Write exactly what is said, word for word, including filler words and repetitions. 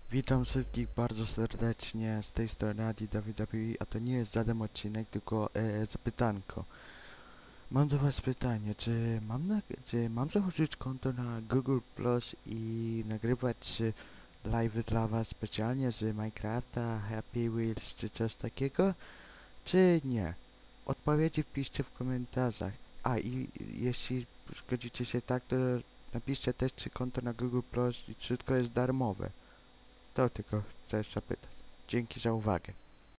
Witam wszystkich bardzo serdecznie, z tej strony Adi Dawid W W E, a to nie jest żaden odcinek, tylko e, zapytanko. Mam do was pytanie, czy mam, na, czy mam założyć konto na Google Plus i nagrywać e, live dla was specjalnie z Minecrafta, Happy Wheels czy coś takiego, czy nie? Odpowiedzi wpiszcie w komentarzach. A i jeśli zgodzicie się tak, to napiszcie też, czy konto na Google Plus i wszystko jest darmowe. To tylko chcę zapytać. Dzięki za uwagę.